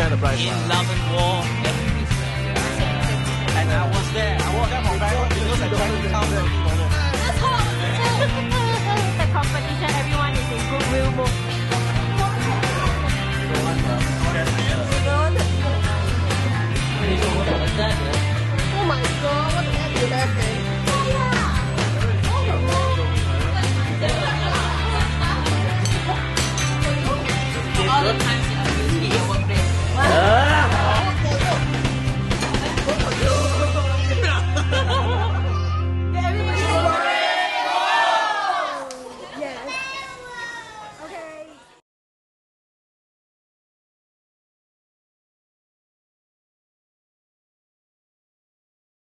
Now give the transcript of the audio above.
share the prize. In love and war, everything is fair. And I was there. I was there for very long because I tried to count them. Let's hope. The competition, everyone is in goodwill mode. Oh my god, what the heck is that thing? All the time.